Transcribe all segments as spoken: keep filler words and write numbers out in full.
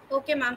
Okay, ma'am.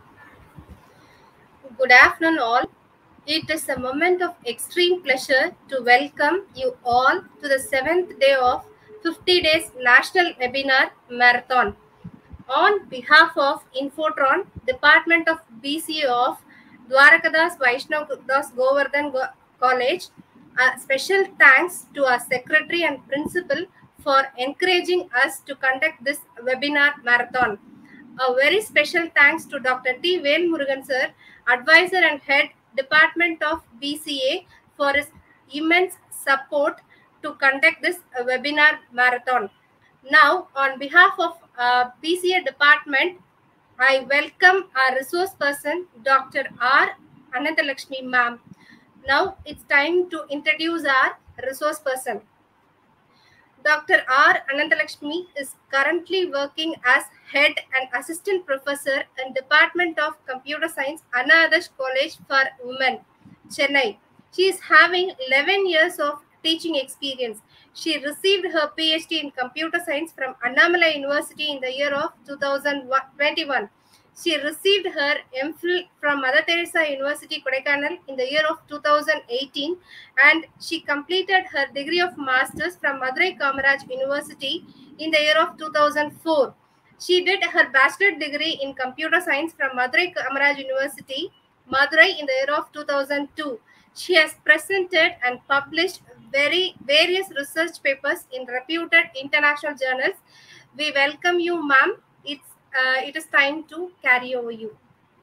Good afternoon, all. It is a moment of extreme pleasure to welcome you all to the seventh day of fifty Days National Webinar Marathon. On behalf of Infotron, Department of B C A of Dwarakadas Vaishnav Das Govardhan Go- College, a special thanks to our secretary and principal for encouraging us to conduct this webinar marathon. A very special thanks to Doctor T. Vel Murugan sir, advisor and head Department of B C A, for his immense support to conduct this uh, webinar marathon. Now, on behalf of uh, B C A department, I welcome our resource person, Doctor R. Anantalakshmi ma'am. Now it's time to introduce our resource person. Doctor R. Anantalakshmi is currently working as head and assistant professor in Department of Computer Science, Anna Adarsh College for Women, Chennai. She is having eleven years of teaching experience. She received her PhD in computer science from Annamalai University in the year of two thousand twenty-one. She received her MPhil from Mother Teresa University, Kodaikanal in the year of two thousand eighteen, and she completed her degree of Masters from Madurai Kamaraj University in the year of two thousand four. She did her bachelor degree in computer science from Madurai Kamaraj University, Madurai in the year of two thousand two. She has presented and published very various research papers in reputed international journals. We welcome you, ma'am. It's uh, it is time to carry over you.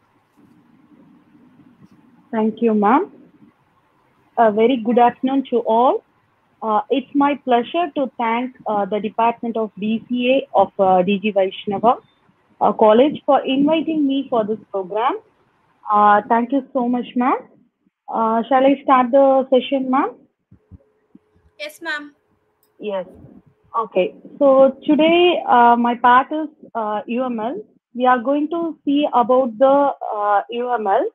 Thank you, ma'am. A very good afternoon to all. Uh, it's my pleasure to thank uh, the Department of B C A of uh, D G Vaishnava uh, College for inviting me for this program. Uh, thank you so much, ma'am. Uh, shall I start the session, ma'am? Yes, ma'am. Yes. Okay. So today, uh, my part is uh, U M L. We are going to see about the uh, U M L.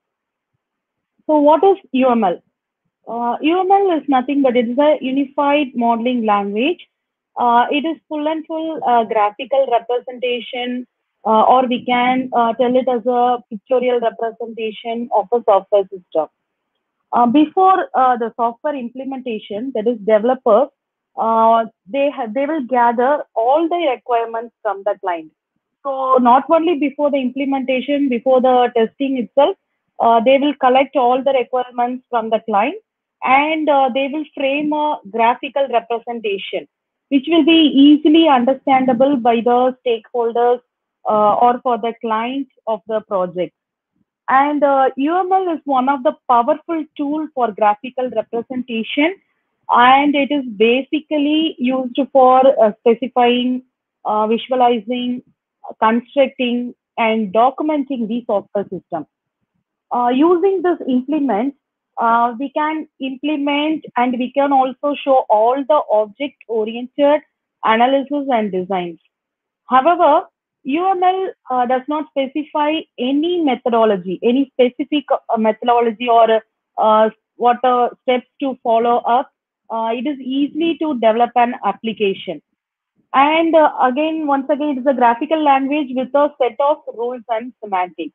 So what is U M L? Uh, U M L is nothing but it is a unified modeling language. Uh, it is full and full uh, graphical representation, uh, or we can uh, tell it as a pictorial representation of a software system. Uh, before uh, the software implementation, that is developers, uh, they ha- they will gather all the requirements from the client. So not only before the implementation, before the testing itself, uh, they will collect all the requirements from the client, and uh, they will frame a graphical representation, which will be easily understandable by the stakeholders uh, or for the client of the project. And uh, U M L is one of the powerful tool for graphical representation, and it is basically used for uh, specifying, uh, visualizing, uh, constructing, and documenting the software system. Uh, using this implement, uh, we can implement and we can also show all the object-oriented analysis and designs. However, U M L uh, does not specify any methodology, any specific uh, methodology or uh, what uh, steps to follow up. Uh, it is easy to develop an application. And uh, again, once again, it is a graphical language with a set of rules and semantics.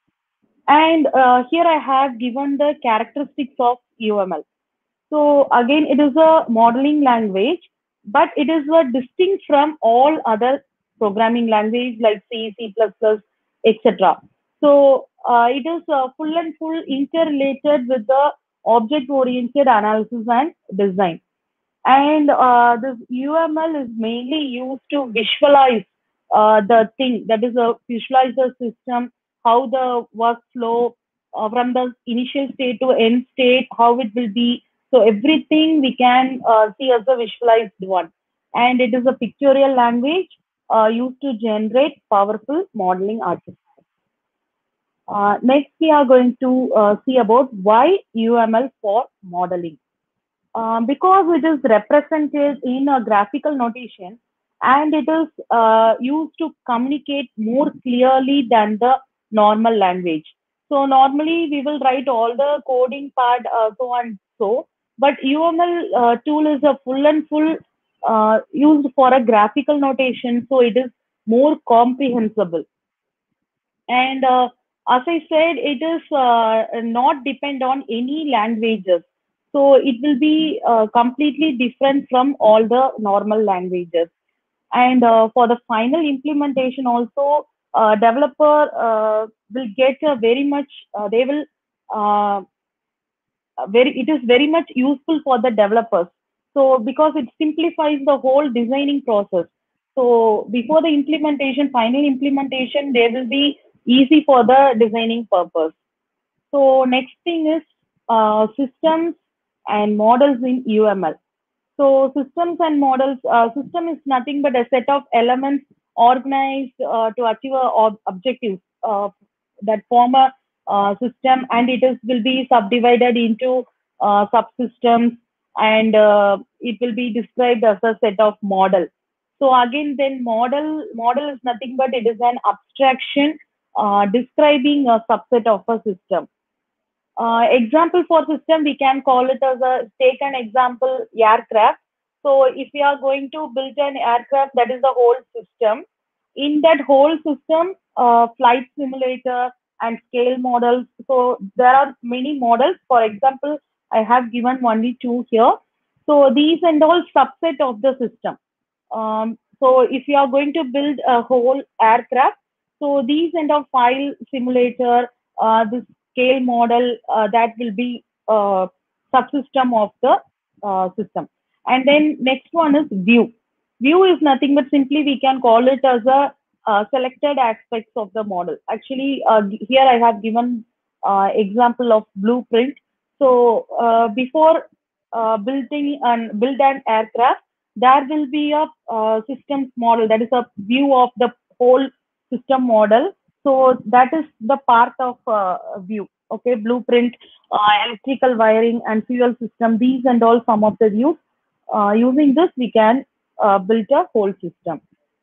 And uh, here I have given the characteristics of U M L. So again, it is a modeling language, but it is a distinct from all other programming language like C, C++, et cetera. So uh, it is uh, full and full interrelated with the object-oriented analysis and design. And uh, this U M L is mainly used to visualize uh, the thing, that is a visualize the system, how the workflow uh, from the initial state to end state, how it will be. So everything we can uh, see as a visualized one. And it is a pictorial language uh, used to generate powerful modeling artifacts. Uh, next, we are going to uh, see about why U M L for modeling. Um, because it is represented in a graphical notation, and it is uh, used to communicate more clearly than the normal language. So normally we will write all the coding part, uh, so and so, but U M L uh, tool is a full and full uh, used for a graphical notation, so it is more comprehensible. And uh, as I said, it is uh, not depend on any languages. So it will be uh, completely different from all the normal languages. And uh, for the final implementation also, uh, developer uh, will get a very much, uh, they will, uh, very, it is very much useful for the developers. So because it simplifies the whole designing process. So before the implementation, final implementation, they will be easy for the designing purpose. So next thing is uh, systems and models in U M L. So systems and models, uh, system is nothing but a set of elements organized uh, to achieve a ob- objectives uh, that form a uh, system, and it is will be subdivided into uh, subsystems, and uh, it will be described as a set of model. So again, then model model is nothing but it is an abstraction uh, describing a subset of a system. Uh, example for system, we can call it as a, take an example, aircraft. So if we are going to build an aircraft, that is the whole system. In that whole system, uh, flight simulator and scale models. So there are many models. For example, I have given only two here. So these and all subset of the system. Um, so if you are going to build a whole aircraft, so these and of file simulator, uh, this scale model, uh, that will be uh, subsystem of the uh, system. And then next one is view. View is nothing but simply we can call it as a uh, selected aspects of the model. Actually, uh, here I have given uh, example of blueprint. So uh, before uh, building and build an aircraft, there will be a uh, systems model, that is a view of the whole system model. So that is the part of uh, view. Okay, blueprint, uh, electrical wiring and fuel system, these and all some of the views. Uh, using this, we can uh, build a whole system.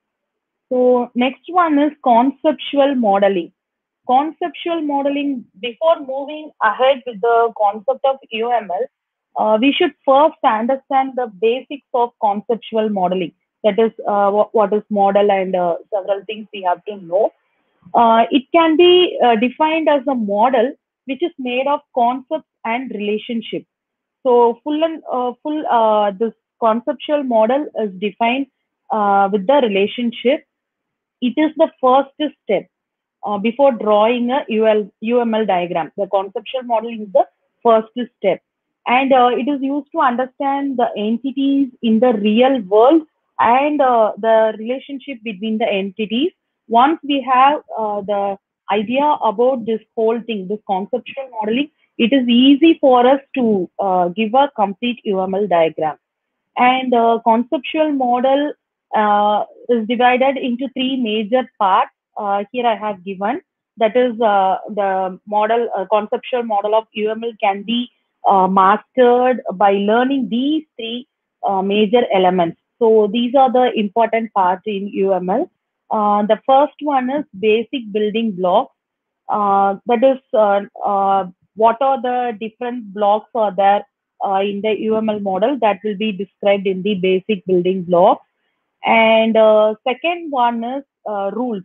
So next one is conceptual modeling. Conceptual modeling, before moving ahead with the concept of U M L, uh, we should first understand the basics of conceptual modeling. That is, uh, what, what is model, and uh, several things we have to know. Uh, it can be uh, defined as a model which is made of concepts and relationships. So full and uh, full uh, this conceptual model is defined uh, with the relationship. It is the first step uh, before drawing a U L, U M L diagram. The conceptual modeling is the first step. And uh, it is used to understand the entities in the real world and uh, the relationship between the entities. Once we have uh, the idea about this whole thing, this conceptual modeling, it is easy for us to uh, give a complete U M L diagram. And uh, conceptual model uh, is divided into three major parts. Uh, here I have given, that is uh, the model, uh, conceptual model of U M L can be uh, mastered by learning these three uh, major elements. So these are the important parts in U M L. Uh, the first one is basic building blocks. Uh, that is, uh, uh, what are the different blocks are there uh, in the U M L model, that will be described in the basic building blocks. And uh, second one is uh, rules.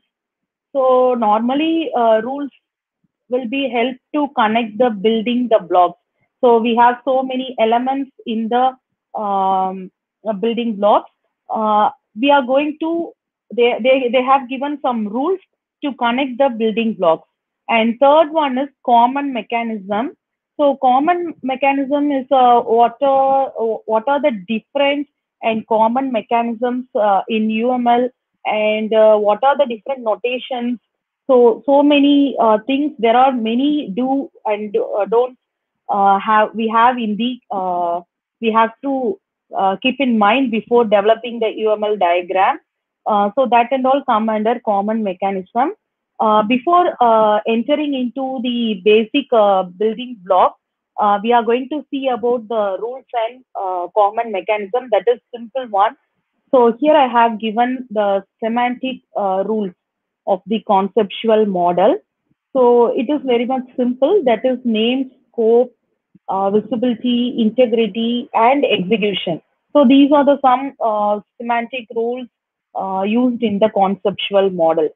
So normally uh, rules will be help to connect the building the blocks. So we have so many elements in the um, uh, building blocks. Uh, we are going to, they, they, they have given some rules to connect the building blocks. And third one is common mechanism. So common mechanism is uh, what are what are the different and common mechanisms uh, in U M L, and uh, what are the different notations. So so many uh, things, there are many do and do, uh, don't uh, have we have in the uh, we have to uh, keep in mind before developing the U M L diagram. Uh, so that and all come under common mechanism. Uh, before uh, entering into the basic uh, building block, uh, we are going to see about the rules and uh, common mechanism. That is simple one. So here I have given the semantic uh, rules of the conceptual model. So it is very much simple. That is name, scope, uh, visibility, integrity, and execution. So these are the some uh, semantic rules uh, used in the conceptual model.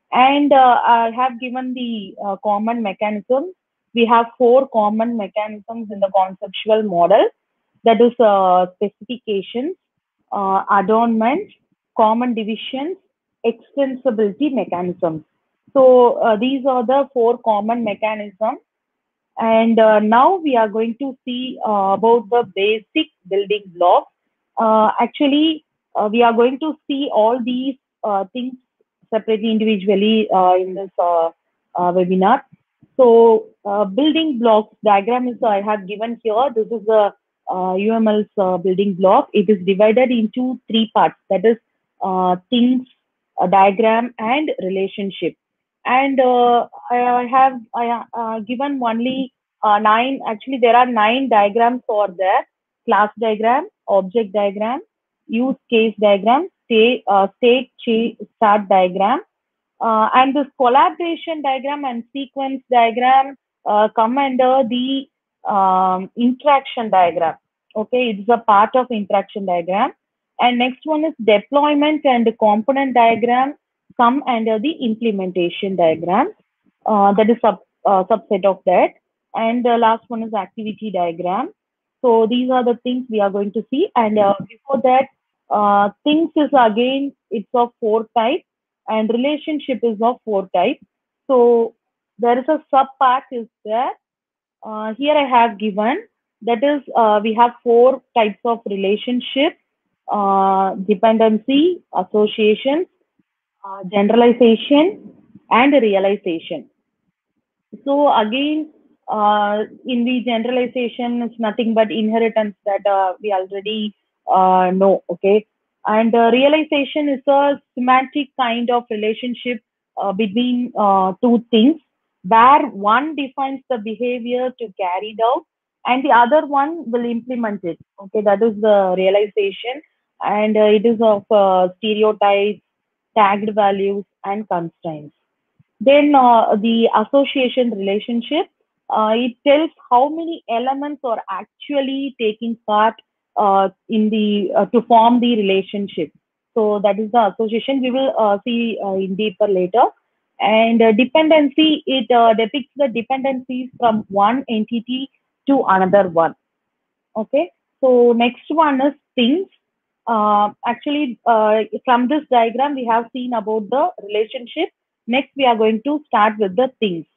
And uh, I have given the uh, common mechanisms. We have four common mechanisms in the conceptual model. That is uh, specifications, uh, adornment, common divisions, extensibility mechanisms. So uh, these are the four common mechanisms. And uh, now we are going to see uh, about the basic building blocks. Uh, actually, uh, we are going to see all these uh, things separately, individually uh, in this uh, uh, webinar. So, uh, building blocks diagram is I have given here. This is the uh, U M L's uh, building block. It is divided into three parts. That is uh, things, a diagram, and relationship. And uh, I have I uh, given only uh, nine. Actually, there are nine diagrams for there: class diagram, object diagram, use case diagram, state uh, state chart diagram, uh, and this collaboration diagram and sequence diagram uh, come under the um, interaction diagram. Okay, it's a part of interaction diagram. And next one is deployment and component diagram come under the implementation diagram. Uh, that is sub uh, subset of that. And the last one is activity diagram. So these are the things we are going to see. And uh, before that, uh, things is again, it's of four types and relationship is of four types. So there is a sub part is there. Uh, here I have given that is uh, we have four types of relationship, uh, dependency, association, uh, generalization, and realization. So again, uh, in the generalization, it's nothing but inheritance that uh, we already uh, know. Okay, and uh, realization is a semantic kind of relationship uh, between uh, two things, where one defines the behavior to carry it out, and the other one will implement it. Okay, that is the realization, and uh, it is of uh, stereotypes, tagged values, and constraints. Then uh, the association relationship, uh, it tells how many elements are actually taking part uh, in the uh, to form the relationship. So that is the association. We will uh, see uh, in deeper later. And uh, dependency, it uh, depicts the dependencies from one entity to another one. Okay. So next one is things. Uh, actually, uh, from this diagram, we have seen about the relationship. Next, we are going to start with the things.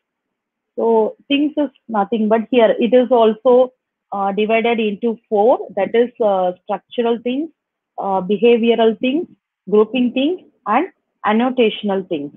So things is nothing but here it is also uh, divided into four. That is uh, structural things, uh, behavioral things, grouping things, and annotational things.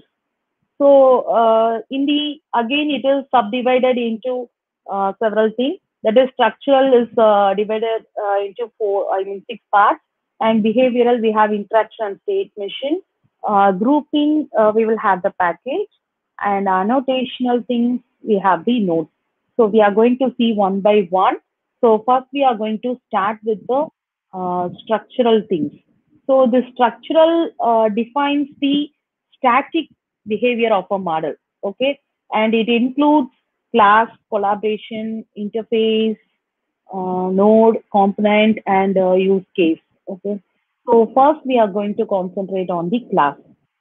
So uh, in the again it is subdivided into uh, several things. That is structural is uh, divided uh, into four, I mean six parts, and behavioral we have interaction and state machine. Uh, grouping uh, we will have the package, and annotational things we have the notes. So we are going to see one by one. So first we are going to start with the uh, structural things. So the structural uh, defines the static behavior of a model. Okay, and it includes class, collaboration, interface, uh, node, component, and uh, use case. Okay, so first we are going to concentrate on the class.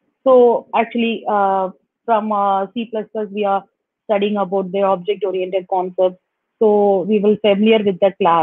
So actually, uh, from uh, C plus plus, we are studying about the object-oriented concepts. So we will familiar with the class.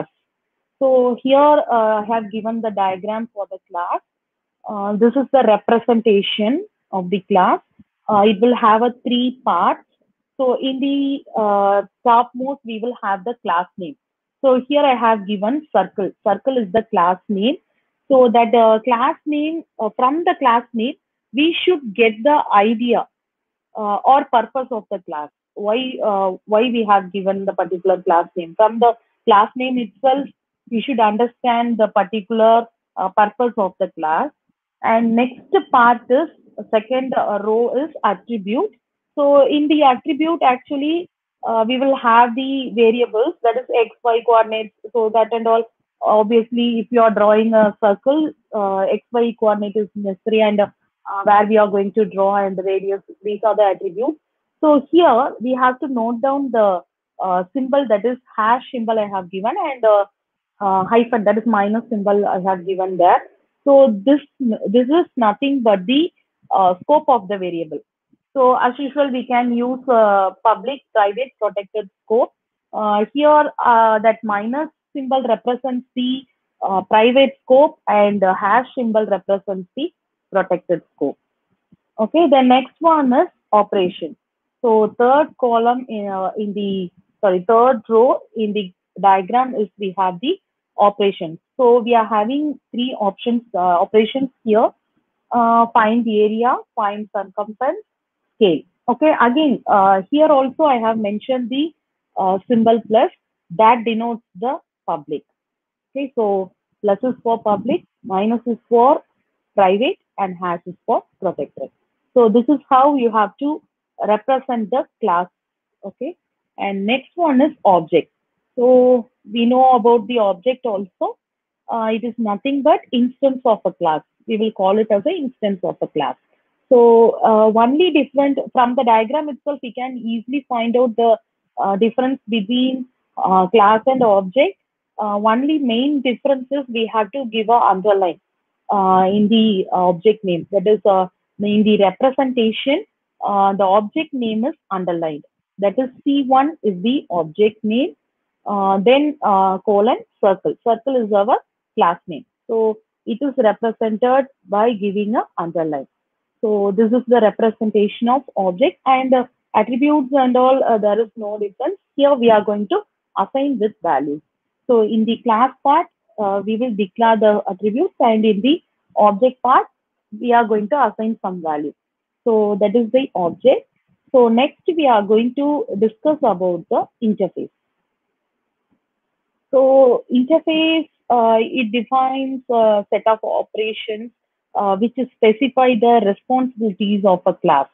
So here uh, I have given the diagram for the class. Uh, this is the representation of the class. Uh, it will have a three parts. So in the uh, topmost, we will have the class name. So here I have given circle. Circle is the class name. So that uh, class name, uh, from the class name, we should get the idea uh, or purpose of the class. Why, uh, why we have given the particular class name. From the class name itself, we should understand the particular uh, purpose of the class. And next part is, second uh, row is attribute. So in the attribute, actually, uh, we will have the variables, that is x, y coordinates. So that and all, obviously, if you are drawing a circle, uh, x, y coordinate is necessary, and uh, where we are going to draw and the radius, these are the attributes. So here we have to note down the uh, symbol, that is hash symbol I have given, and uh, uh, hyphen, that is minus symbol I have given there. So this this is nothing but the uh, scope of the variable. So as usual, we can use uh, public, private, protected scope. Uh, here, uh, that minus symbol represents the uh, private scope, and the hash symbol represents the protected scope. Okay, the next one is operation. So third column in, uh, in the, sorry, third row in the diagram is we have the operations. So we are having three options, uh, operations here. Uh, find the area, find circumference, scale. Okay, again, uh, here also I have mentioned the uh, symbol plus that denotes the public. Okay, so plus is for public, minus is for private, and hash is for protected. So this is how you have to represent the class. Okay, and next one is object. So we know about the object also. Uh, it is nothing but instance of a class. We will call it as an instance of a class. So uh, only different from the diagram itself, we can easily find out the uh, difference between uh, class and object. Uh, only main difference is we have to give a underline uh, in the object name. That is, uh, in the representation, uh, the object name is underlined. That is, C one is the object name. Uh, then uh, colon circle. Circle is our class name. So it is represented by giving a underline. So this is the representation of object, and uh, attributes and all, uh, there is no difference. Here we are going to assign with values. So in the class part, uh, we will declare the attributes, and in the object part, we are going to assign some value. So that is the object. So next we are going to discuss about the interface. So interface, uh, it defines a set of operations uh, which specify the responsibilities of a class.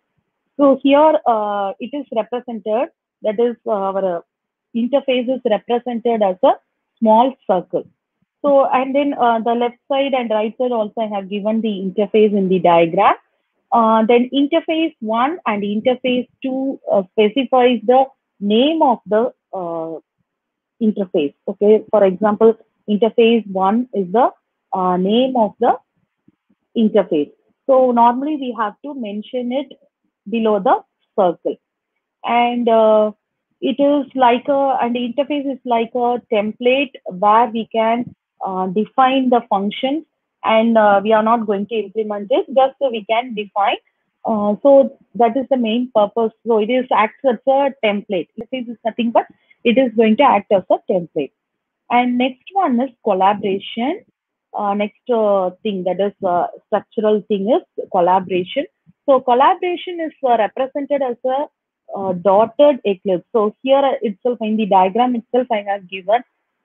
So here uh, it is represented, that is our uh, interface is represented as a small circle. So, and then uh, the left side and right side also I have given the interface in the diagram. Uh, then interface one and interface two uh, specifies the name of the uh, interface. Okay, for example, interface one is the uh, name of the interface. So normally we have to mention it below the circle. And uh, it is like a, and the interface is like a template where we can uh, define the functions, and uh, we are not going to implement it, just so we can define. Uh, so that is the main purpose. So it is acts as a template. Interface is nothing but it is going to act as a template. And next one is collaboration. Uh, next uh, thing, that is uh, structural thing, is collaboration. So collaboration is uh, represented as a uh, dotted eclipse. So here itself in the diagram itself I have given,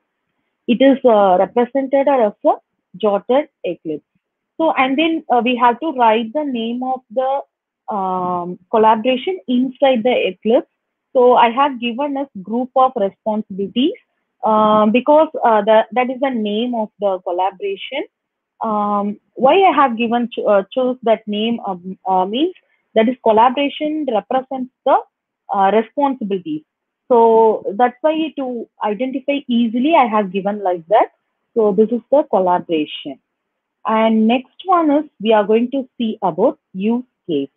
it is uh, represented as a dotted eclipse. So and then uh, we have to write the name of the um, collaboration inside the eclipse. So I have given a group of responsibilities um, because uh, the, that is the name of the collaboration. Um, why I have given cho uh, chose that name um, uh, means that is collaboration represents the uh, responsibilities. So that's why to identify easily I have given like that. So this is the collaboration. And next one is we are going to see about use case.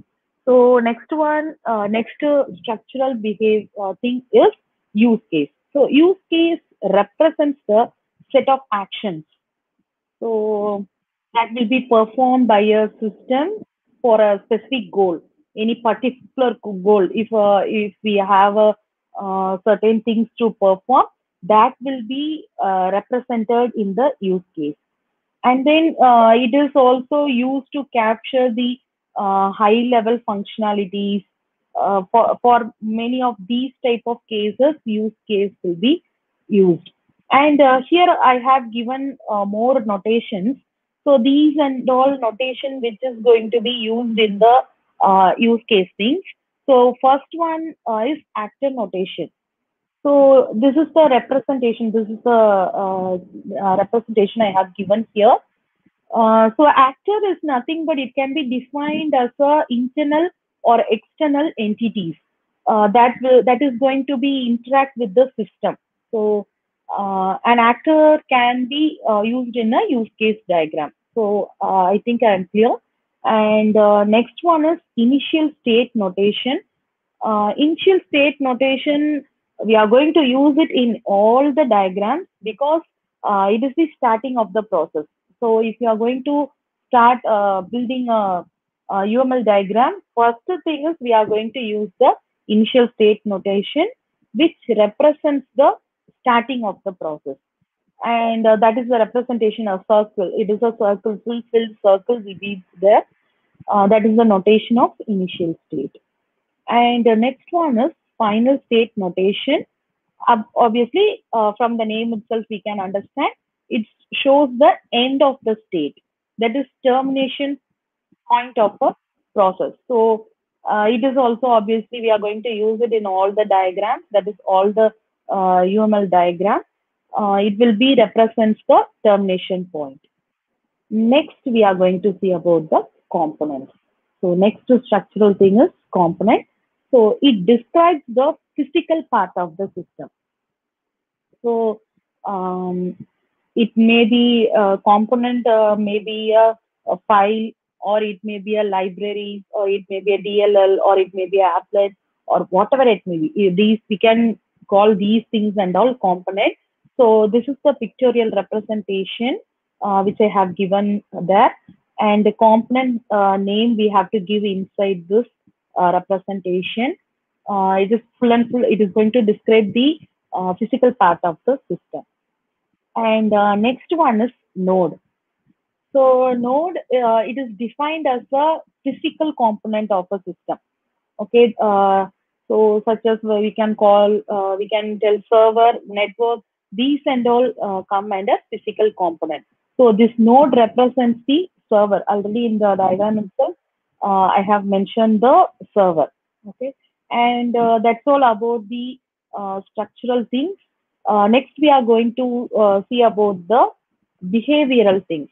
So next one, uh, next uh, structural behavior uh, thing is use case. So use case represents the set of actions. So that will be performed by a system for a specific goal, any particular goal. If uh, if we have a uh, certain things to perform, that will be uh, represented in the use case. And then uh, it is also used to capture the uh, high level functionalities. Uh, for, for many of these type of cases, use case will be used. And uh, here I have given uh, more notations. So these and all notation which is going to be used in the uh, use case things. So first one uh, is actor notation. So this is the representation. This is the uh, uh, representation I have given here. Uh, so actor is nothing but it can be defined as a internal or external entities uh, that will that is going to be interact with the system. So uh, an actor can be uh, used in a use case diagram. So uh, I think I am clear. And uh, next one is initial state notation. Uh, initial state notation, we are going to use it in all the diagrams because uh, it is the starting of the process. So if you are going to start uh, building a, a U M L diagram, first thing is we are going to use the initial state notation, which represents the starting of the process. And uh, that is the representation of circle. It is a circle, fulfilled circle will be there. Uh, that is the notation of initial state. And the next one is final state notation. Ob- Obviously, uh, from the name itself, we can understand it shows the end of the state. That is termination point of a process. So uh, it is also obviously we are going to use it in all the diagrams. That is all the uh, U M L diagram. Uh, it will be represents the termination point. Next, we are going to see about the components. So next to structural thing is component. So it describes the physical part of the system. So um, it may be a component, uh, maybe a, a file, or it may be a library, or it may be a D L L, or it may be a applet, or whatever it may be. These we can call these things and all components. So this is the pictorial representation uh, which I have given there, and the component uh, name we have to give inside this uh, representation. Uh, it is full and full. It is going to describe the uh, physical part of the system. And uh, next one is node. So node, uh, it is defined as a physical component of a system. Okay. Uh, so such as we can call, uh, we can tell server, network, these and all uh, come under physical component. So this node represents the server. Already in the diagram itself, uh, I have mentioned the server. Okay. And uh, that's all about the uh, structural things. Uh, next, we are going to uh, see about the behavioral things.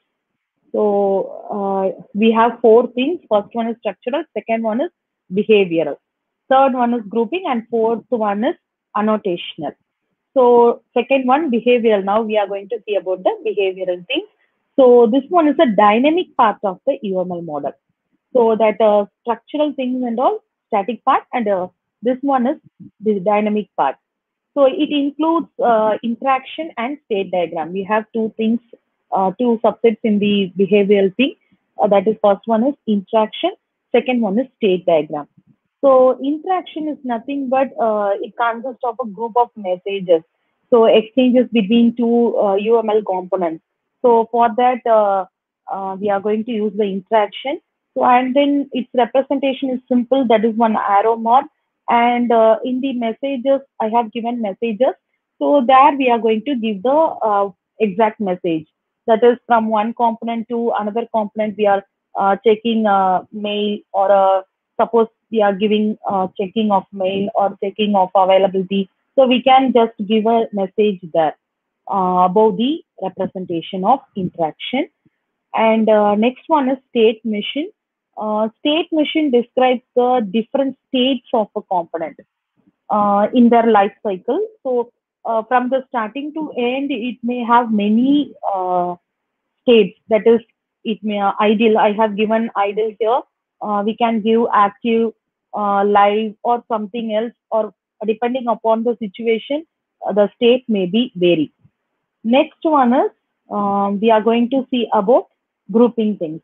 So uh, we have four things. First one is structural, second one is behavioral, third one is grouping, and fourth one is annotational. So second one, behavioral. Now we are going to see about the behavioral things. So this one is a dynamic part of the U M L model. So that uh, structural things and all, static part, and uh, this one is the dynamic part. So it includes uh, interaction and state diagram. We have two things, uh, two subsets in the behavioral thing. Uh, that is, first one is interaction, second one is state diagram. So interaction is nothing but uh, it consists of a group of messages. So exchanges between two uh, U M L components. So for that, uh, uh, we are going to use the interaction. So and then its representation is simple. That is one arrow mark. And uh, in the messages, I have given messages. So there we are going to give the uh, exact message. That is from one component to another component. We are uh, checking a mail, or a, suppose we are giving uh, checking of mail or checking of availability. So we can just give a message there uh, about the representation of interaction. And uh, next one is state machine. Uh, state machine describes the different states of a component uh, in their life cycle. So uh, from the starting to end, it may have many uh, states. That is, it may uh, idle. I have given idle here. Uh, we can give active, uh, live, or something else, or depending upon the situation, uh, the state may be vary. Next one is um, we are going to see about grouping things.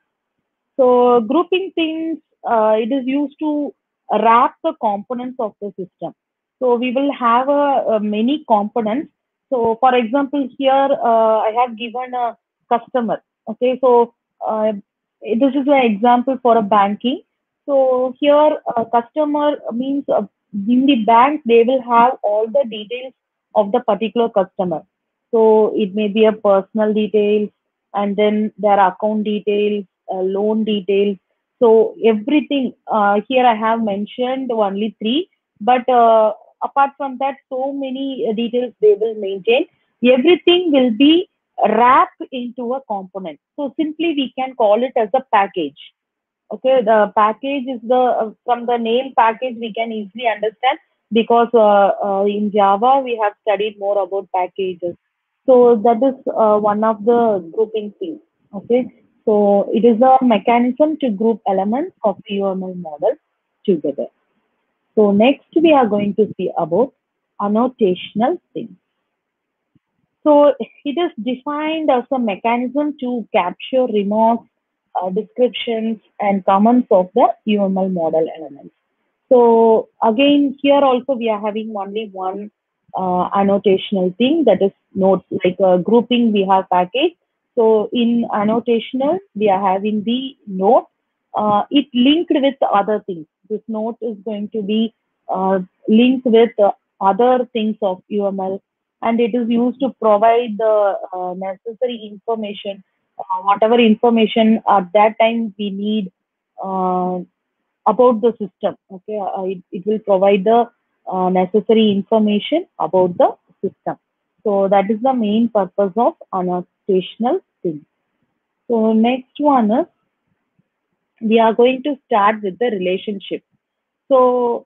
So grouping things, uh, it is used to wrap the components of the system. So we will have a, a many components. So for example, here uh, I have given a customer. Okay, so uh, this is an example for a banking. So here a customer means uh, in the bank they will have all the details of the particular customer. So it may be a personal details, and then their account details, uh, loan details. So everything uh, here I have mentioned only three, but uh, apart from that, so many uh, details they will maintain. Everything will be wrapped into a component. So simply we can call it as a package. Okay, the package is the uh, from the name package we can easily understand, because uh, uh, in Java we have studied more about packages. So that is uh, one of the grouping things. Okay, So it is a mechanism to group elements of the U M L model together. So next we are going to see about annotational things. So it is defined as a mechanism to capture remarks, uh, descriptions, and comments of the U M L model elements. So again, here also we are having only one uh, annotational thing, that is notes, like uh, grouping we have package. So in annotational, we are having the note. Uh, it linked with other things. This note is going to be uh, linked with uh, other things of U M L, and it is used to provide the uh, necessary information, uh, whatever information at that time we need uh, about the system. Okay, uh, it, it will provide the uh, necessary information about the system. So that is the main purpose of annotational thing. So next one is, we are going to start with the relationship. So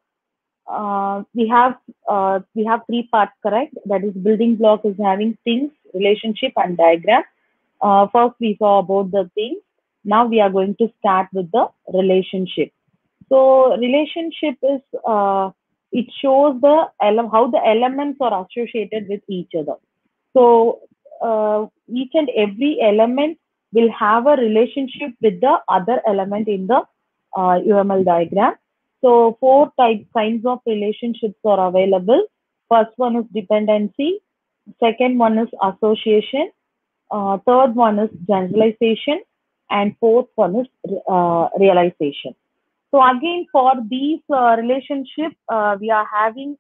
uh, we have uh, we have three parts, correct? That is, building block is having things, relationship, and diagram. Uh, first we saw about the things. Now we are going to start with the relationship. So relationship is uh, it shows the ele- how the elements are associated with each other. So uh, each and every element will have a relationship with the other element in the uh, U M L diagram. So four types kinds of relationships are available. First one is dependency. Second one is association. Uh, third one is generalization, and fourth one is uh, realization. So again, for these uh, relationship, uh, we are having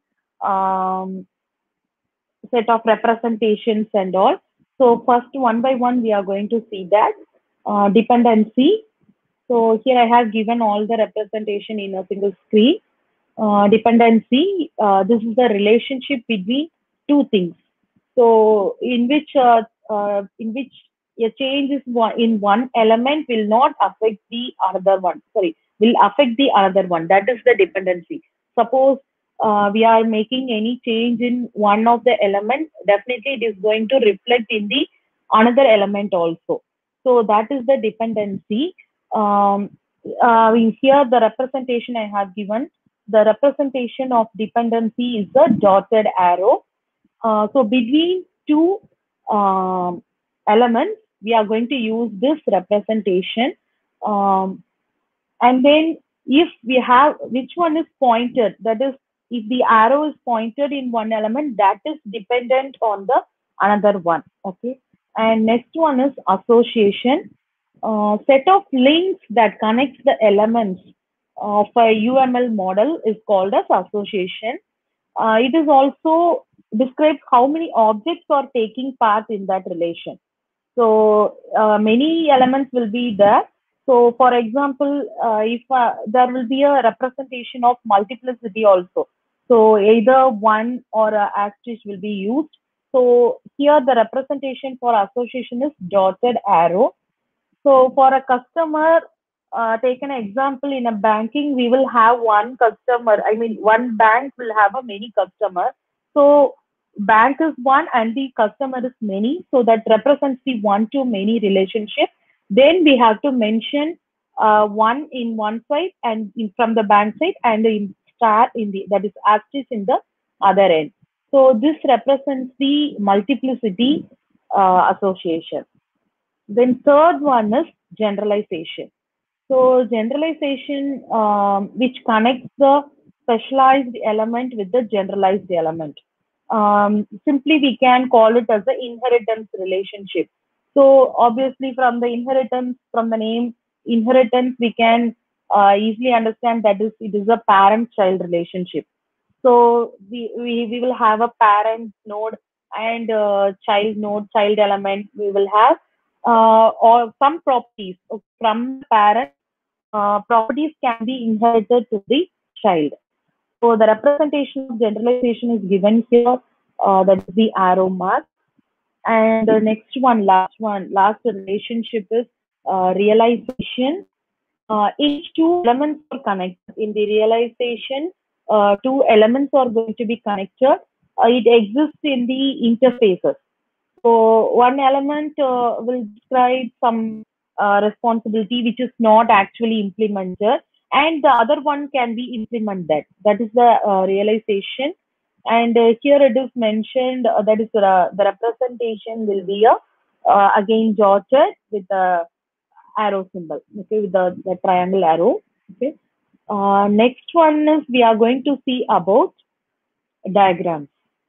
um, set of representations and all. So first, one by one, we are going to see that uh, dependency. So here I have given all the representation in a single screen. Uh, dependency, uh, this is the relationship between two things. So in which uh, uh, in which a change is one, in one element will not affect the other one. Sorry, will affect the other one. That is the dependency. Suppose uh, we are making any change in one of the elements, definitely it is going to reflect in the another element also. So that is the dependency. Um, uh, here the representation I have given, the representation of dependency is the dotted arrow. Uh, so between two um, elements, we are going to use this representation. Um, and then if we have, which one is pointed, that is, if the arrow is pointed in one element, that is dependent on the another one. Okay. And next one is association. Uh, set of links that connects the elements of a U M L model is called as association. Uh, it is also describes how many objects are taking part in that relation. So uh, many elements will be there. So for example, uh, if uh, there will be a representation of multiplicity also. So either one or a asterisk will be used. So here the representation for association is dotted arrow. So for a customer, uh, take an example in a banking, we will have one customer. I mean, one bank will have a many customer. So bank is one and the customer is many. So that represents the one to many relationship. Then we have to mention uh, one in one side and in, from the bank side, and in star in the, that is asterisk in the other end. So this represents the multiplicity uh, association. Then third one is generalization. So generalization, um, which connects the specialized element with the generalized element. Um, simply, we can call it as the inheritance relationship. So obviously, from the inheritance, from the name inheritance, we can uh, easily understand that is it is a parent-child relationship. So we, we we will have a parent node and uh, child node, child element. We will have uh, or some properties from the parent. Uh, properties can be inherited to the child. So the representation of generalization is given here. Uh, that is the arrow mark. And the next one, last one, last relationship is uh, realization. Uh, each two elements are connected. In the realization, uh, two elements are going to be connected. Uh, it exists in the interfaces. So one element uh, will describe some uh, responsibility which is not actually implemented, and the other one can be implemented. That is the uh, realization. And uh, here it is mentioned uh, that is uh, the representation will be a uh, again dotted with the arrow symbol, okay, with the, the triangle arrow. Okay. Uh, next one is we are going to see about diagrams.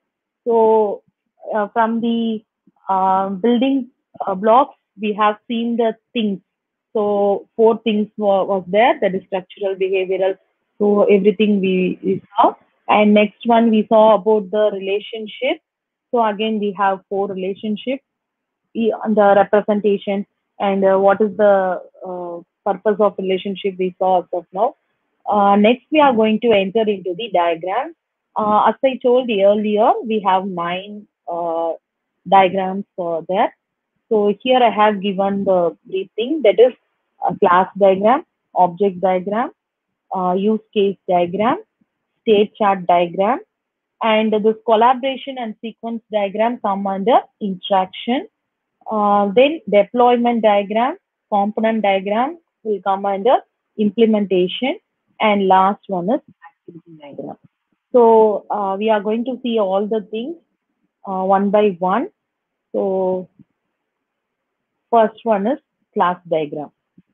So uh, from the uh, building uh, blocks, we have seen the things. So four things wa- was there, that is structural, behavioral. So everything we, we saw. And next one we saw about the relationship. So again we have four relationships, e- the representation, and uh, what is the uh, purpose of relationship we saw as of now. Uh, next, we are going to enter into the diagram. Uh, as I told you earlier, we have nine uh, diagrams uh, there. So here I have given the brief thing, that is a class diagram, object diagram, uh, use case diagram, state chart diagram, and this collaboration and sequence diagram come under interaction. Uh, then deployment diagram, component diagram will come under implementation, and last one is activity diagram. So uh, we are going to see all the things uh, one by one. So first one is class diagram.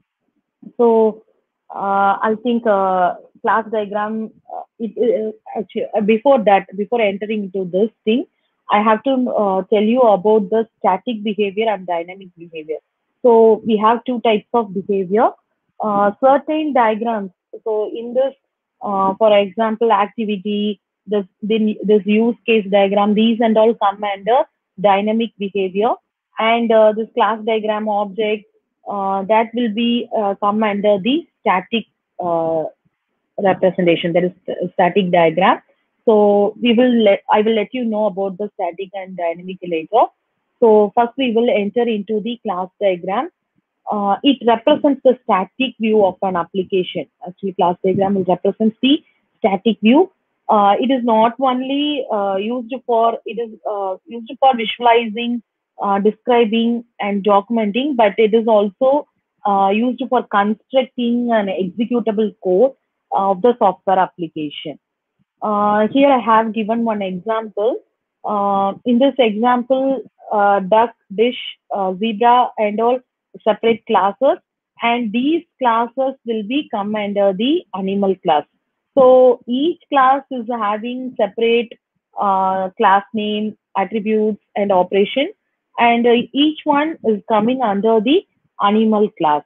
So uh, I think uh, class diagram, uh, it, it, actually, uh, before that, before entering into this thing, I have to uh, tell you about the static behavior and dynamic behavior. So we have two types of behavior. Uh, certain diagrams. So in this, uh, for example, activity, this, this use case diagram, these and all come under dynamic behavior. And uh, this class diagram object, uh, that will be uh, come under the static uh, representation, that is st- static diagram. So we will let I will let you know about the static and dynamic later. So first we will enter into the class diagram. Uh, it represents the static view of an application. Actually, class diagram will represent the static view. Uh, it is not only uh, used for it is uh, used for visualizing, uh, describing, and documenting, but it is also uh, used for constructing an executable code of the software application. Uh, here I have given one example. Uh, in this example, uh, duck, dish, uh, zebra, and all separate classes, and these classes will be come under the animal class. So each class is having separate uh, class name, attributes, and operation, and uh, each one is coming under the animal class.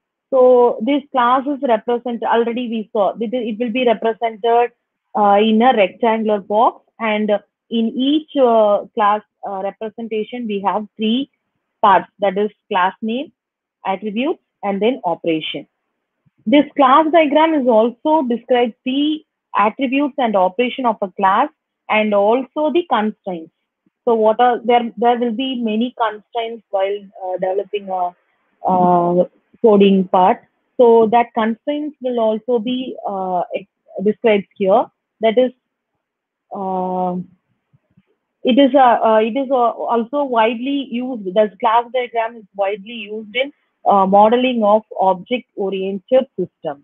So this class is represented, already we saw, it, it will be represented uh, in a rectangular box, and in each uh, class uh, representation, we have three parts, that is class name, attributes, and then operation. This class diagram is also describes the attributes and operation of a class, and also the constraints. So what are there? There will be many constraints while uh, developing a uh, coding part. So that constraints will also be uh, described here. That is, uh, it is uh, uh, it is uh, also widely used. The class diagram is widely used in uh, modeling of object-oriented systems.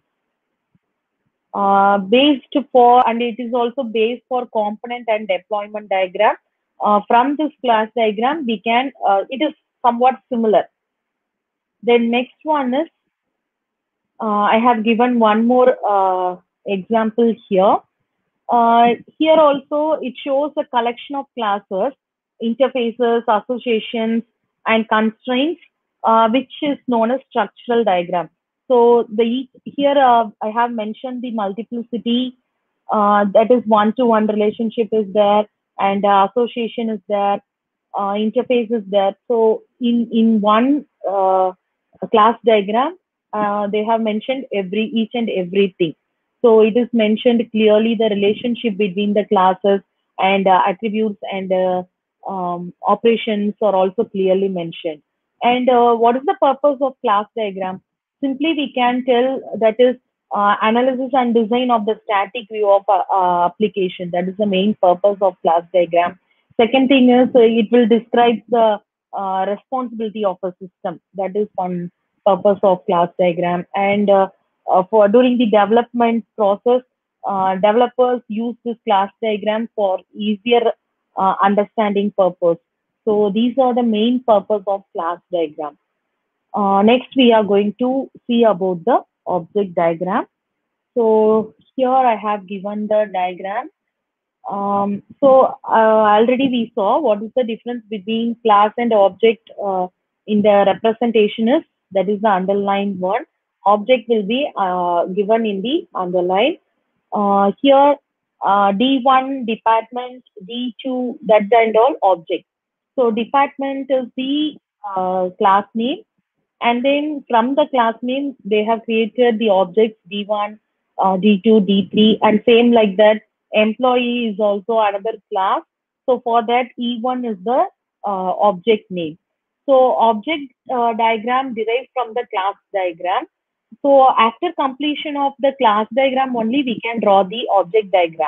Uh, based for, and it is also based for component and deployment diagram. Uh, from this class diagram, we can, uh, it is somewhat similar. The next one is, uh, I have given one more uh, example here. Uh, here also, it shows a collection of classes, interfaces, associations, and constraints, uh, which is known as structural diagram. So the here uh, I have mentioned the multiplicity, uh, that is one-to-one relationship is there, and uh, association is there, uh, interface is there. So in in one uh, class diagram, uh, they have mentioned every each and everything. So it is mentioned clearly the relationship between the classes, and uh, attributes and uh, um, operations are also clearly mentioned. And uh, what is the purpose of class diagram? Simply we can tell that is uh, analysis and design of the static view of uh, uh, application. That is the main purpose of class diagram. Second thing is uh, it will describe the uh, responsibility of a system. That is one purpose of class diagram. And uh, uh, for during the development process, uh, developers use this class diagram for easier uh, understanding purpose. So these are the main purpose of class diagram. Uh, next, we are going to see about the object diagram. So here I have given the diagram. Um, so uh, already we saw what is the difference between class and object uh, in the representation is, that is the underlined one. Object will be uh, given in the underline. Uh, here uh, D one department, D two that and all object. So department is the uh, class name, and then from the class name they have created the objects D one, uh, D two, D three, and same like that. Employee is also another class. So for that, E one is the uh, object name. So object uh, diagram derived from the class diagram. So after completion of the class diagram only we can draw the object diagram.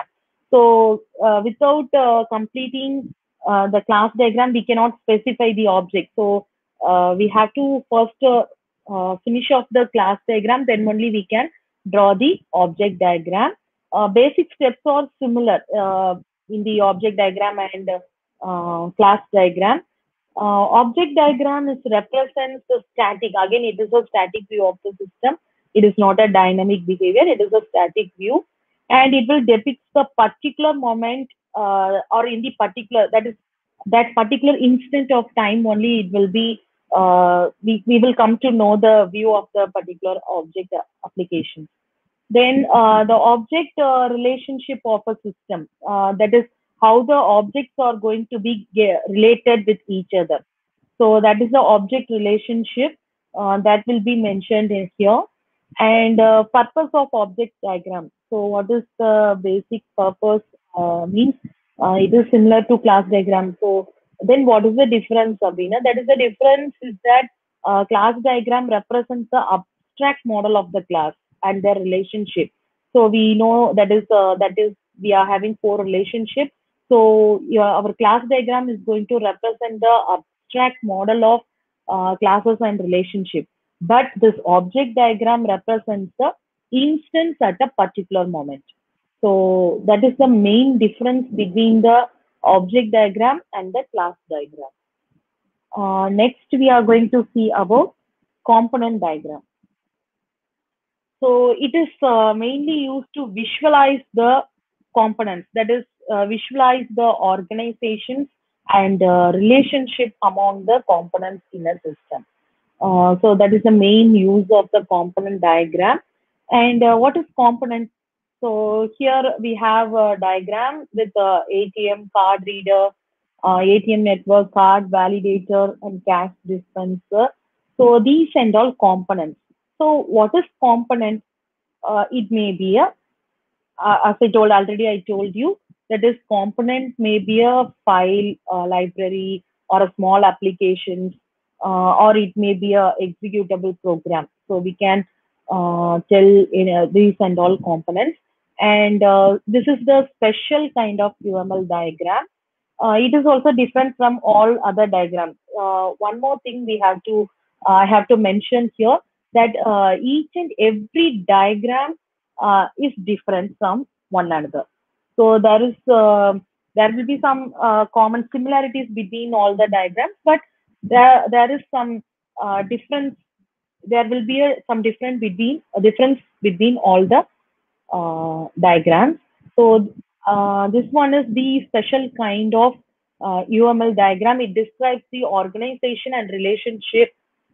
So uh, without uh, completing uh, the class diagram, we cannot specify the object. So uh, we have to first uh, uh, finish off the class diagram, then only we can draw the object diagram. Uh, basic steps are similar uh, in the object diagram and uh, class diagram. Uh, object diagram is represents the static. Again, it is a static view of the system. It is not a dynamic behavior. It is a static view, and it will depict the particular moment uh, or in the particular, that is that particular instant of time only. It will be uh, we we will come to know the view of the particular object application. Then uh, the object uh, relationship of a system, uh, that is how the objects are going to be related with each other. So that is the object relationship uh, that will be mentioned in here. And uh, purpose of object diagram. So what is the basic purpose uh, means? Uh, it is similar to class diagram. So then what is the difference, Sabina? That is the difference is that uh, class diagram represents the abstract model of the class and their relationship. So we know that is uh, that is we are having four relationships. So yeah, our class diagram is going to represent the abstract model of uh, classes and relationship. But this object diagram represents the instance at a particular moment. So that is the main difference between the object diagram and the class diagram. Uh, next, we are going to see about component diagram. So it is uh, mainly used to visualize the components, that is uh, visualize the organizations and uh, relationship among the components in a system. Uh, so that is the main use of the component diagram. And uh, what is component? So here we have a diagram with the A T M, card reader, uh, A T M network, card validator, and cash dispenser. So these and all components. So what is component? Uh, it may be a, uh, as I told already, I told you that is component may be a file, uh, library, or a small application, uh, or it may be a executable program. So we can uh, tell in uh, these and all components. And uh, this is the special kind of U M L diagram. Uh, it is also different from all other diagrams. Uh, one more thing we have to, uh, I have to mention here, that uh, each and every diagram uh, is different from one another. So there is uh, there will be some uh, common similarities between all the diagrams, but there there is some uh, difference. There will be a, some difference between a difference between all the uh, diagrams. So uh, this one is the special kind of uh, U M L diagram. It describes the organization and relationship.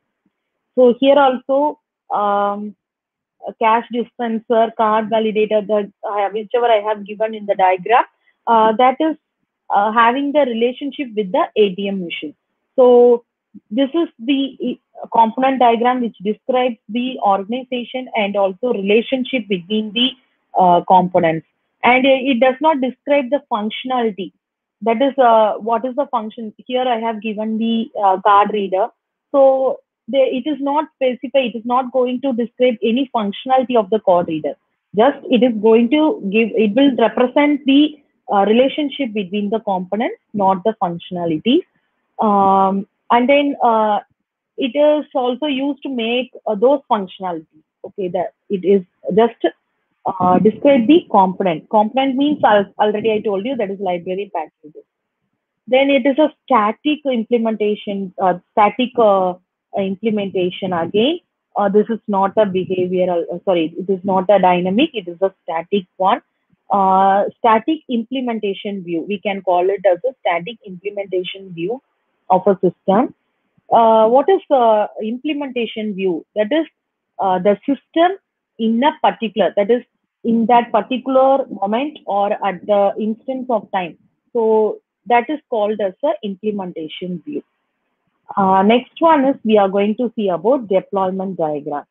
So here also, um, a cash dispenser, card validator, the uh, whichever I have given in the diagram, uh, that is uh, having the relationship with the A T M machine. So this is the component diagram which describes the organization and also relationship between the uh, components. And it does not describe the functionality. That is, uh, what is the function? Here I have given the uh, card reader. So they, it is not specified, it is not going to describe any functionality of the card reader. Just it is going to give, it will represent the uh, relationship between the components, not the functionality. Um, and then uh, it is also used to make uh, those functionalities. Okay, that it is just uh, describe the component. Component means al- already I told you that is library packages. Then it is a static implementation, uh, static uh, implementation again. Uh, this is not a behavioral, uh, sorry, it is not a dynamic, it is a static one. Uh, static implementation view, we can call it as a static implementation view of a system. Uh, what is the implementation view? That is uh, the system in a particular, that is in that particular moment or at the instance of time. So that is called as the implementation view. Uh, next one is we are going to see about deployment diagram.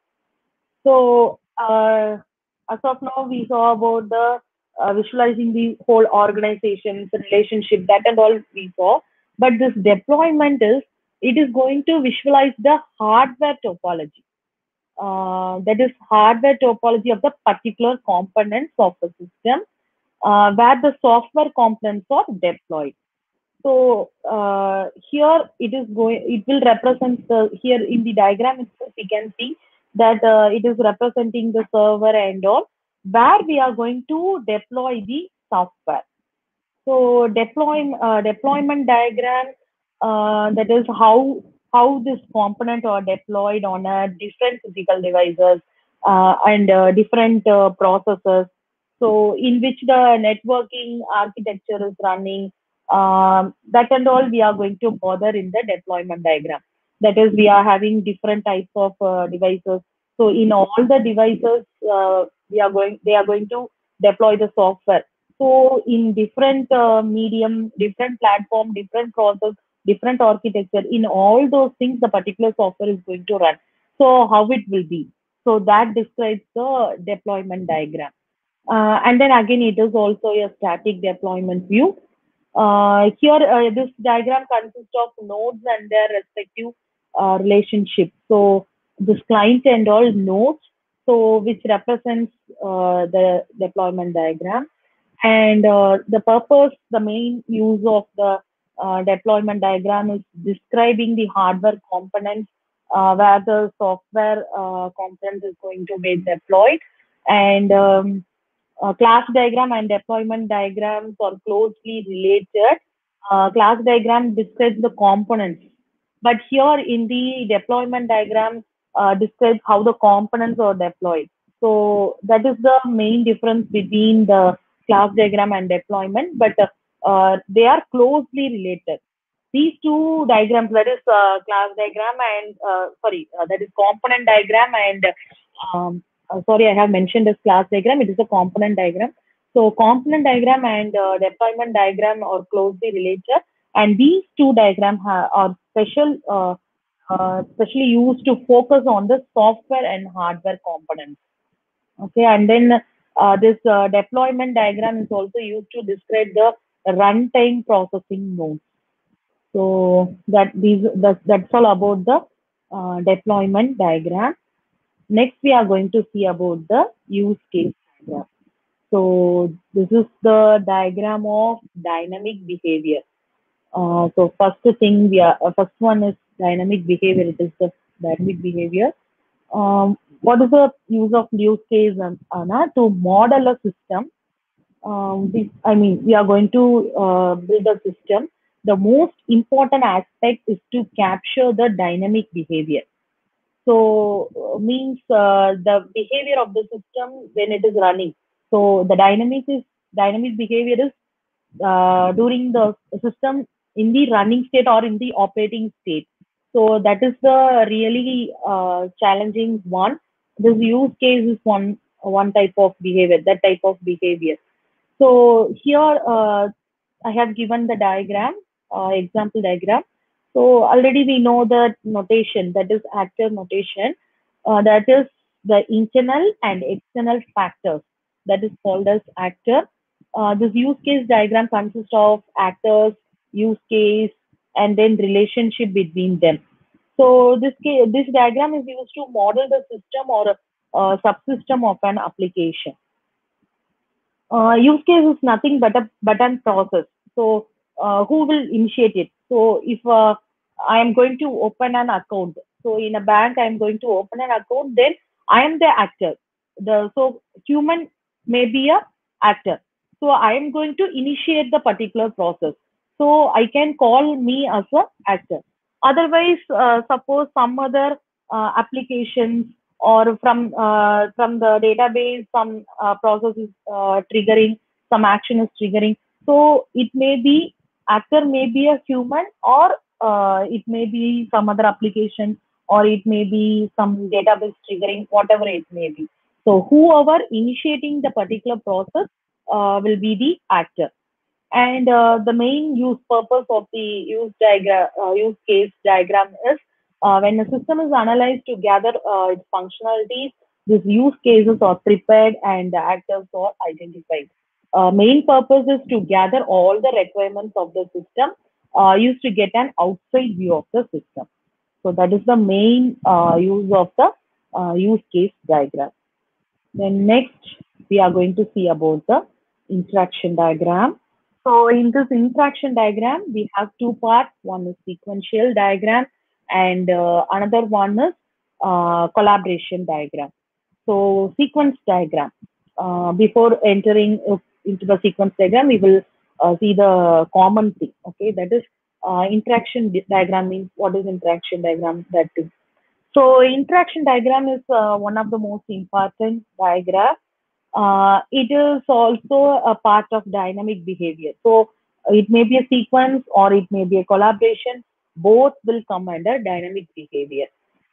So uh, as of now, we saw about the uh, visualizing the whole organization's relationship, that and all we saw. But this deployment is, it is going to visualize the hardware topology. Uh, that is hardware topology of the particular components of the system, uh, where the software components are deployed. So uh, here it is going, it will represent the, here in the diagram itself, we can see that uh, it is representing the server and all, where we are going to deploy the software. So deploy, uh, deployment diagram, uh, that is how, how this component are deployed on a different physical devices uh, and uh, different uh, processes. So in which the networking architecture is running, um, that and all we are going to bother in the deployment diagram. That is, we are having different types of uh, devices. So in all the devices, uh, we are going, they are going to deploy the software. So in different uh, medium, different platform, different process, different architecture, in all those things, the particular software is going to run. So how it will be. So that describes the deployment diagram. Uh, and then again, it is also a static deployment view. Uh, here, uh, this diagram consists of nodes and their respective uh, relationships. So this client and all nodes, so which represents uh, the deployment diagram. And uh, the purpose, the main use of the uh, deployment diagram is describing the hardware components uh, where the software uh, component is going to be deployed. And um, uh, class diagram and deployment diagrams are closely related. Uh, class diagram describes the components, but here in the deployment diagram uh, describes how the components are deployed. So that is the main difference between the class diagram and deployment, but uh, uh, they are closely related. These two diagrams, that is uh, class diagram and uh, sorry, uh, that is component diagram and um, uh, sorry, I have mentioned this class diagram. It is a component diagram. So component diagram and uh, deployment diagram are closely related, and these two diagrams are special, uh, uh, specially used to focus on the software and hardware components. Okay, and then uh, this uh, deployment diagram is also used to describe the runtime processing nodes. So that these that, that's all about the uh, deployment diagram. Next, we are going to see about the use case diagram. So this is the diagram of dynamic behavior. Uh, so first thing we are, uh, first one is dynamic behavior. It is the dynamic behavior. Um, what is the use of use case, um, Anna? To model a system. Um, this, I mean, we are going to uh, build a system. The most important aspect is to capture the dynamic behavior. So uh, means uh, the behavior of the system when it is running. So the dynamic is dynamic behavior is uh, during the system in the running state or in the operating state. So that is the really uh, challenging one. This use case is one one type of behavior, that type of behavior. So here uh, I have given the diagram, uh, example diagram. So already we know the notation, that is actor notation, uh, that is the internal and external factors, that is called as actor. Uh, this use case diagram consists of actors, use case, and then relationship between them. So this case, this diagram is used to model the system or a subsystem of an application. Uh, use case is nothing but a button process. So uh, who will initiate it? So if uh, I am going to open an account, So in a bank, I'm going to open an account, then I am the actor. The so human may be a actor. So I am going to initiate the particular process. So I can call me as a actor. Otherwise, uh, suppose some other uh, applications or from uh, from the database, some uh, process is uh, triggering, some action is triggering. So it may be actor may be a human, or uh, it may be some other application, or it may be some database triggering, whatever it may be. So whoever initiating the particular process uh, will be the actor. And uh, the main use purpose of the use diagram, uh, use case diagram is uh, when a system is analyzed to gather uh, its functionalities, these use cases are prepared and the actors are identified. Uh, main purpose is to gather all the requirements of the system uh, used to get an outside view of the system. So that is the main uh, use of the uh, use case diagram. Then next, we are going to see about the interaction diagram. So in this interaction diagram, we have two parts. One is sequential diagram, and uh, another one is uh, collaboration diagram. So sequence diagram. Uh, before entering uh, into the sequence diagram, we will uh, see the common thing. Okay, that is uh, interaction diagram means what is interaction diagram? That is so interaction diagram is uh, one of the most important diagram. Uh, it is also a part of dynamic behavior. So it may be a sequence or it may be a collaboration. Both will come under dynamic behavior.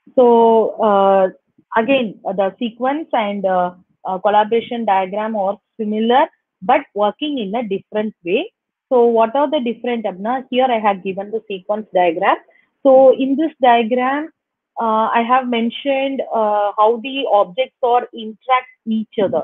So uh, again, uh, the sequence and uh, uh, collaboration diagram are similar, but working in a different way. So what are the different, Abna? Here I have given the sequence diagram. So in this diagram, uh, I have mentioned uh, how the objects are interact each other.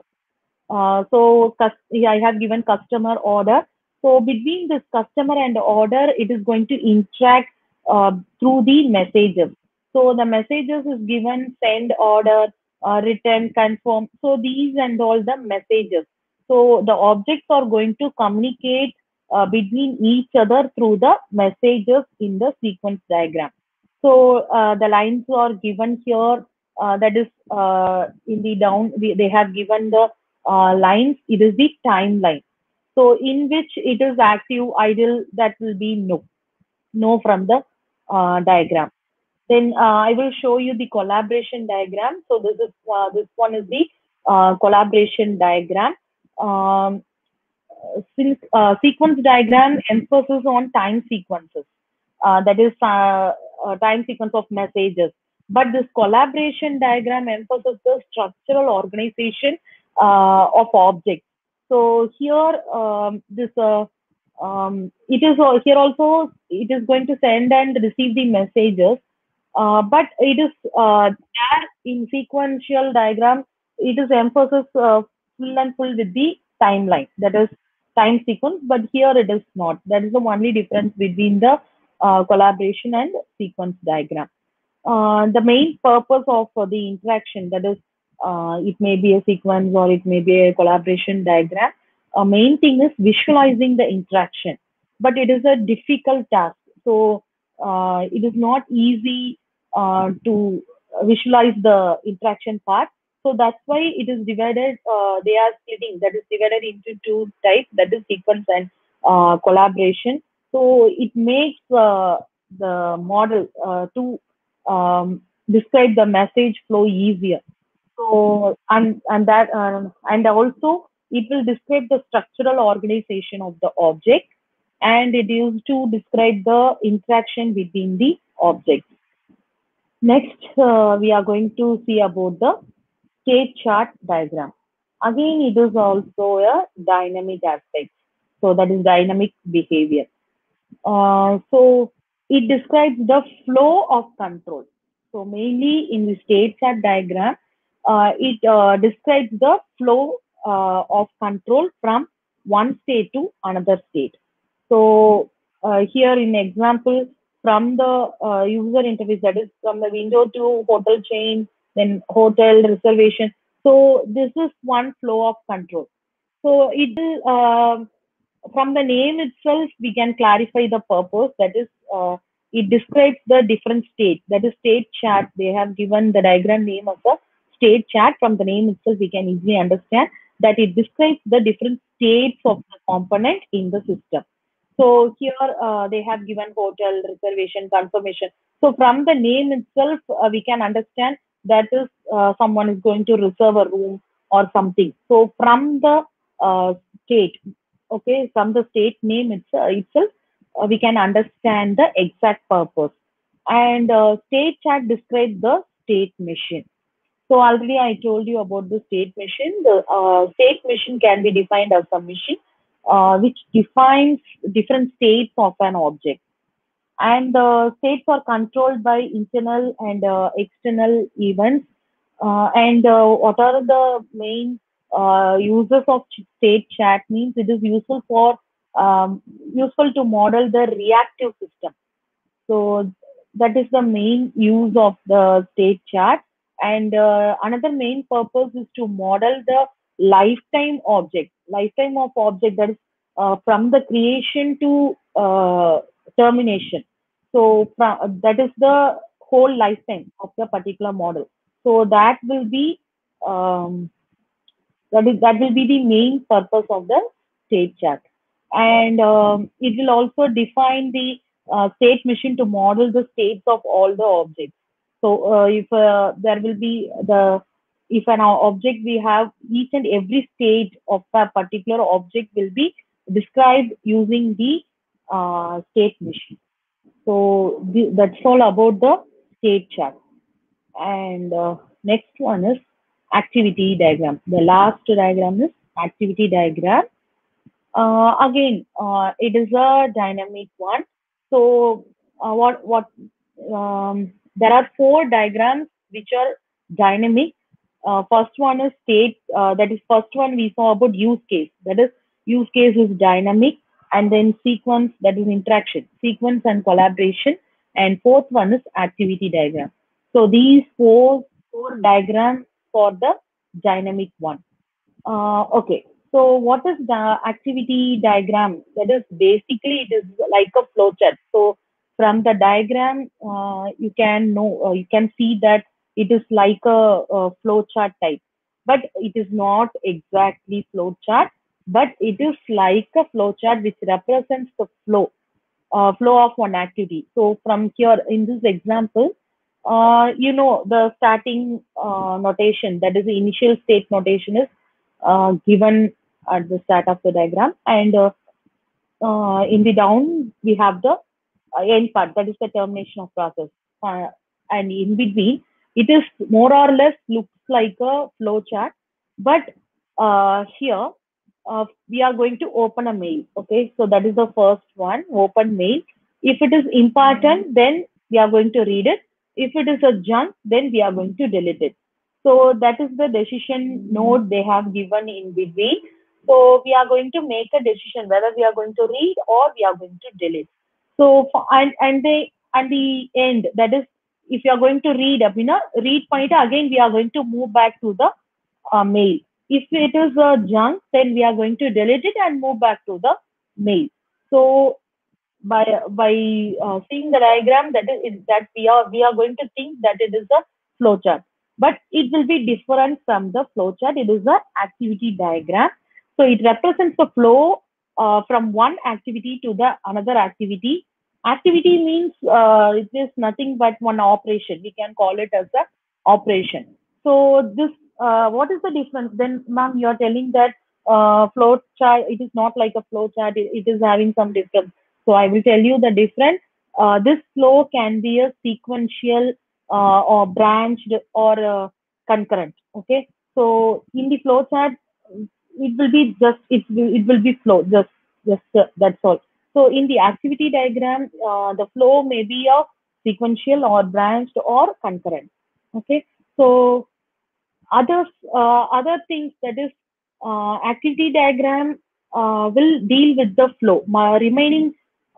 Uh, so yeah, I have given customer order. So between this customer and order, it is going to interact uh, through the messages. So the messages is given send order, uh, return, confirm. So these and all the messages. So the objects are going to communicate uh, between each other through the messages in the sequence diagram. So uh, the lines are given here. Uh, that is uh, in the down. We, they have given the uh, lines. It is the timeline. So in which it is active, idle. That will be no, no from the uh, diagram. Then uh, I will show you the collaboration diagram. So this is uh, this one is the uh, collaboration diagram. Um, since uh, sequence diagram emphasis on time sequences, uh, that is uh, uh, time sequence of messages. But this collaboration diagram emphasizes the structural organization uh, of objects. So here, um, this uh, um, it is uh, here also it is going to send and receive the messages, uh, but it is uh, there in sequential diagram. It is emphasis uh, full and full with the timeline. That is time sequence, but here it is not. That is the only difference between the uh, collaboration and sequence diagram. Uh, the main purpose of uh, the interaction, that is, uh, it may be a sequence or it may be a collaboration diagram. A main thing is visualizing the interaction, but it is a difficult task. So uh, it is not easy uh, to visualize the interaction part. So that's why it is divided. Uh, they are splitting. That is divided into two types. That is sequence and uh, collaboration. So it makes uh, the model uh, to um, describe the message flow easier. So and and that um, and also it will describe the structural organization of the object, and it is to describe the interaction between the objects. Next, uh, we are going to see about the state chart diagram. Again, it is also a dynamic aspect. So that is dynamic behavior. Uh, so it describes the flow of control. So mainly in the state chart diagram, uh, it uh, describes the flow uh, of control from one state to another state. So uh, here in example, from the uh, user interface, that is from the window to hotel chain, then hotel reservation. So this is one flow of control. So it will uh, from the name itself, we can clarify the purpose. That is, uh, it describes the different states. That is state chart. They have given the diagram name of the state chart. From the name itself, we can easily understand that it describes the different states of the component in the system. So here uh, they have given hotel, reservation, confirmation. So from the name itself, uh, we can understand that is uh, someone is going to reserve a room or something. So from the uh, state, okay, from the state name itself, itself uh, we can understand the exact purpose. And uh, state chart describes the state machine. So already I told you about the state machine. The uh, state machine can be defined as a machine uh, which defines different states of an object. And the states are controlled by internal and uh, external events. Uh, and uh, what are the main uh, uses of state chart means it is useful for um, useful to model the reactive system. So that is the main use of the state chart. And uh, another main purpose is to model the lifetime object, lifetime of object, that is uh, from the creation to uh, termination. So from, that is the whole lifetime of the particular model. So that will be um, that is that will be the main purpose of the state chart. And um, it will also define the uh, state machine to model the states of all the objects. So uh, if uh, there will be the if an object, we have each and every state of a particular object will be described using the uh, state machine. So the, that's all about the state chart. And uh, next one is activity diagram. The last diagram is activity diagram. Uh, again, uh, it is a dynamic one. So uh, what what um, there are four diagrams which are dynamic. Uh, first one is state. Uh, that is first one we saw about use case. That is use case is dynamic, and then sequence, that is interaction, sequence and collaboration, and fourth one is activity diagram. So these four four diagrams for the dynamic one. Uh, okay. So what is the activity diagram? That is basically it is like a flowchart. So from the diagram, uh, you can know uh, you can see that it is like a, a flowchart type, but it is not exactly flowchart, but it is like a flowchart which represents the flow uh, flow of one activity. So from here in this example, uh, you know the starting uh, notation, that is the initial state notation is uh, given at the start of the diagram, and uh, uh, in the down we have the uh, end part, that is the termination of process, uh, and in between it is more or less looks like a flow chart, but uh, here uh, we are going to open a mail. Okay, so that is the first one, open mail. If it is important, then we are going to read it. If it is a junk, then we are going to delete it. So that is the decision node they have given in between. So we are going to make a decision whether we are going to read or we are going to delete. So for, and and the and the end, that is if you are going to read, you know, read point again we are going to move back to the uh, mail. If it is a junk, then we are going to delete it and move back to the mail. So by by uh, seeing the diagram, that is that we are we are going to think that it is a flowchart, but it will be different from the flowchart. It is a activity diagram. So it represents the flow uh, from one activity to the another activity. Activity means uh, it is nothing but one operation. We can call it as a operation. So this uh, what is the difference? Then, ma'am, you are telling that uh, flow chart, it is not like a flow chart. It, it is having some difference. So I will tell you the difference. Uh, this flow can be a sequential uh, or branched or uh, concurrent. Okay. So in the flow chart, it will be just it will it will be flow just just uh, that's all. So in the activity diagram, uh, the flow may be a sequential or branched or concurrent. Okay. So others uh, other things, that is uh, activity diagram uh, will deal with the flow. My remaining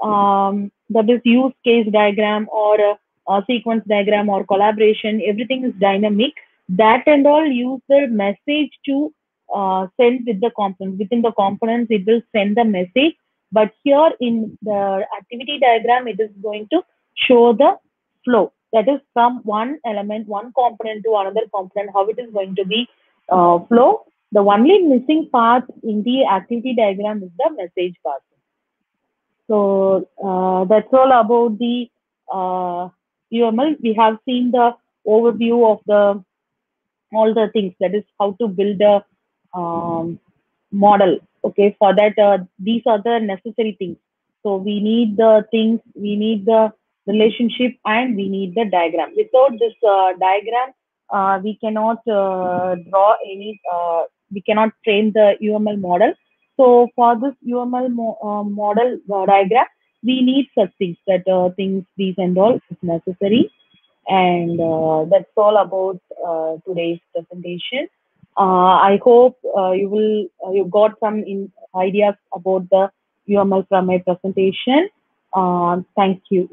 um, that is use case diagram or uh, uh, sequence diagram or collaboration, everything is dynamic. That and all use the message to uh, send with the components. Within the components, it will send the message. But here in the activity diagram, it is going to show the flow. That is from one element, one component to another component, how it is going to be uh, flow. The only missing part in the activity diagram is the message part. So uh, that's all about the uh, U M L. We have seen the overview of the all the things, that is how to build a um, model. Okay, for that uh, these are the necessary things. So we need the things, we need the relationship, and we need the diagram. Without this uh, diagram, uh, we cannot uh, draw any uh, we cannot train the U M L model. So for this U M L mo uh, model uh, diagram, we need such things, that uh, things these and all is necessary. And uh, that's all about uh, today's presentation. Uh, I hope uh, you will uh, you got some in ideas about the U M L from my presentation. Uh, thank you.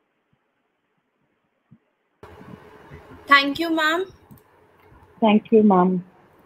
Thank you, ma'am. Thank you, ma'am.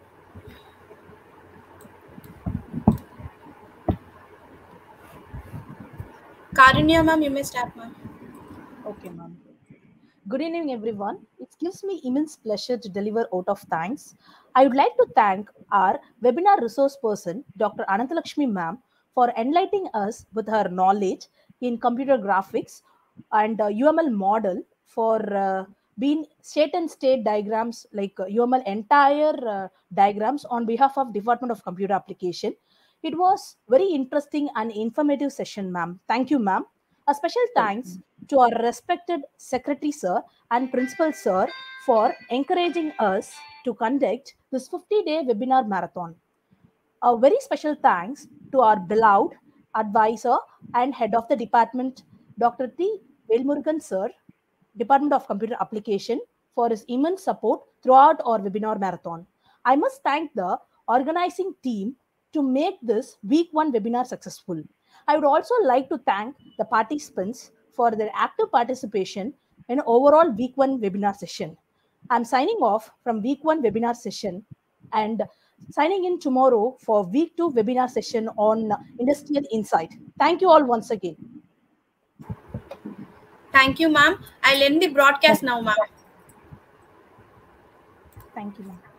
Karunya, ma'am, you may start, ma'am. Okay, ma'am. Good evening, everyone. It gives me immense pleasure to deliver out of thanks. I would like to thank our webinar resource person, Doctor Ananthalakshmi ma'am, for enlightening us with her knowledge in computer graphics and uh, U M L model, for uh, being state and state diagrams, like uh, U M L entire uh, diagrams on behalf of Department of Computer Application. It was very interesting and informative session, ma'am. Thank you, ma'am. A special thanks to our respected Secretary Sir and Principal Sir for encouraging us to conduct this fifty-day webinar marathon. A very special thanks to our beloved advisor and head of the department, Doctor T. Velmurugan Sir, Department of Computer Application, for his immense support throughout our webinar marathon. I must thank the organizing team to make this week one webinar successful. I would also like to thank the participants for their active participation in overall week one webinar session. I'm signing off from week one webinar session and signing in tomorrow for week two webinar session on industrial insight. Thank you all once again. Thank you, ma'am. I'll end the broadcast now, ma'am. Thank you, ma'am.